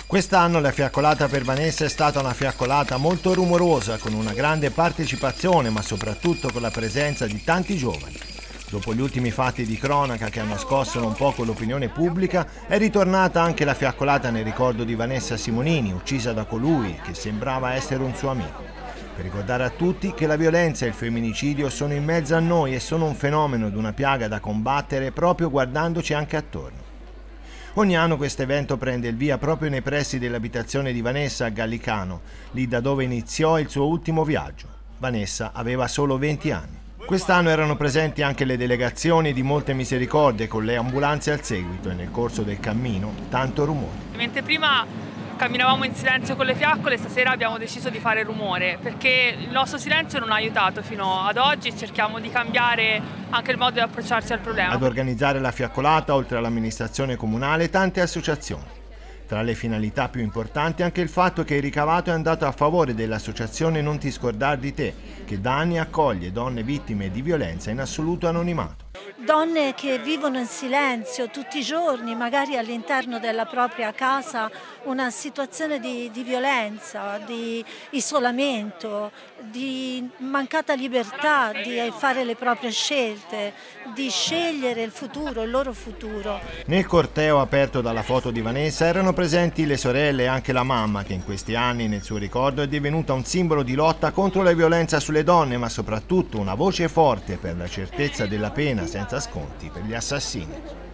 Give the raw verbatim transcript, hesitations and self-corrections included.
Quest'anno la fiaccolata per Vanessa è stata una fiaccolata molto rumorosa, con una grande partecipazione, ma soprattutto con la presenza di tanti giovani. Dopo gli ultimi fatti di cronaca che hanno scosso un poco l'opinione pubblica, è ritornata anche la fiaccolata nel ricordo di Vanessa Simonini, uccisa da colui che sembrava essere un suo amico. Per ricordare a tutti che la violenza e il femminicidio sono in mezzo a noi e sono un fenomeno ed una piaga da combattere proprio guardandoci anche attorno. Ogni anno questo evento prende il via proprio nei pressi dell'abitazione di Vanessa a Gallicano, lì da dove iniziò il suo ultimo viaggio. Vanessa aveva solo venti anni. Quest'anno erano presenti anche le delegazioni di Molte Misericordie con le ambulanze al seguito e nel corso del cammino tanto rumore. Mentre prima camminavamo in silenzio con le fiaccole, stasera abbiamo deciso di fare rumore perché il nostro silenzio non ha aiutato fino ad oggi e cerchiamo di cambiare anche il modo di approcciarsi al problema. Ad organizzare la fiaccolata, oltre all'amministrazione comunale, tante associazioni. Tra le finalità più importanti anche il fatto che il ricavato è andato a favore dell'associazione Non ti scordar di te, che da anni accoglie donne vittime di violenza in assoluto anonimato. Donne che vivono in silenzio tutti i giorni, magari all'interno della propria casa, una situazione di, di violenza, di isolamento, di mancata libertà di fare le proprie scelte, di scegliere il futuro, il loro futuro. Nel corteo aperto dalla foto di Vanessa erano presenti le sorelle e anche la mamma, che in questi anni nel suo ricordo è divenuta un simbolo di lotta contro la violenza sulle donne, ma soprattutto una voce forte per la certezza della pena senza sconti per gli assassini.